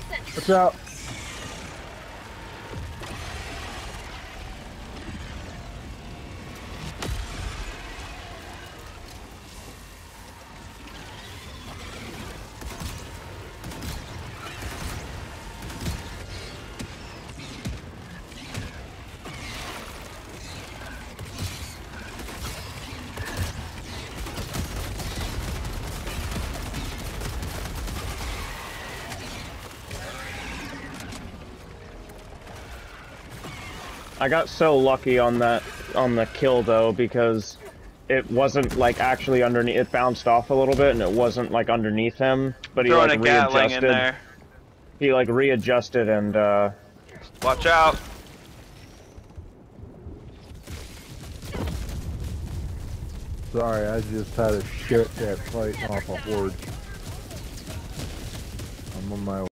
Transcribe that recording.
What's up? I got so lucky on the kill though, because it wasn't like actually underneath. It bounced off a little bit, and it wasn't like underneath him. But he Throwing like a Gatling readjusted. in there. He like readjusted and. Watch out! Sorry, I just had a shit that fighting off a horde. I'm on my way.